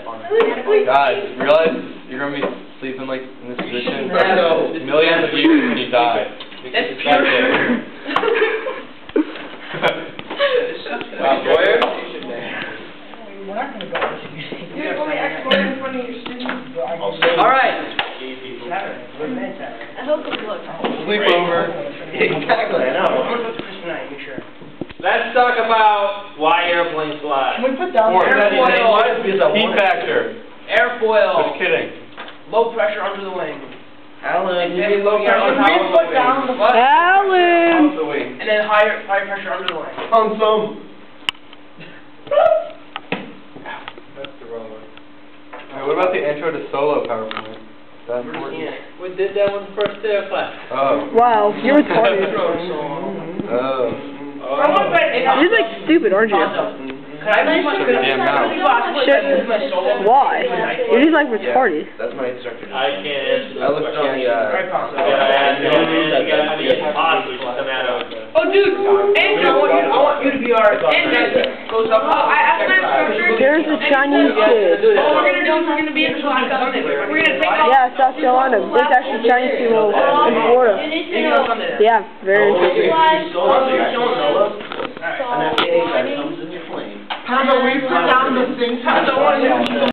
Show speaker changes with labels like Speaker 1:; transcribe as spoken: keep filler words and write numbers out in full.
Speaker 1: Guys, realize you're gonna be sleeping like in this position for millions of years when you die.
Speaker 2: That's pure sugar.
Speaker 1: Wow, Boyer?
Speaker 3: We're not gonna go.
Speaker 2: You're going to export in front of your students.
Speaker 3: All
Speaker 2: right.
Speaker 3: I hope it looks.
Speaker 1: Sleepover.
Speaker 3: Exactly, I know. I'm gonna put Chris tonight, make sure.
Speaker 4: Let's talk about why airplanes fly.
Speaker 3: Can we put down
Speaker 1: Four.
Speaker 3: airfoil?
Speaker 1: Heat factor.
Speaker 2: Airfoil.
Speaker 1: Just kidding.
Speaker 2: Low pressure under the wing.
Speaker 3: Alan,
Speaker 2: you need low pressure
Speaker 3: Can we put down the
Speaker 2: What?
Speaker 5: Alan!
Speaker 1: The wing.
Speaker 2: And then higher higher pressure under the wing.
Speaker 1: Ponzo. That's the wrong one. Alright, what about the intro to solo PowerPoint? That's important.
Speaker 4: We did that one first day of class.
Speaker 1: Oh.
Speaker 5: Wow, you're retarded.
Speaker 1: Oh.
Speaker 5: You're like stupid, aren't you?
Speaker 2: Could I move my
Speaker 1: Yeah, no.
Speaker 5: Shit. Why? You're just like retarded.
Speaker 1: That's my instructor.
Speaker 4: I can't answer
Speaker 1: I looked on the, uh...
Speaker 4: You gotta ask him, man. You gotta be possible to come out of it.
Speaker 2: Oh, dude, Andrew, I want you, I want you to be our Andrew. Goes up. Oh, I asked my instructor.
Speaker 5: There's a Chinese kid.
Speaker 2: All we're gonna do is we're gonna be in the class. We're gonna take off.
Speaker 5: Yeah, South Carolina. There's actually Chinese people in Florida. Yeah, very.
Speaker 3: How do we put down the things? How do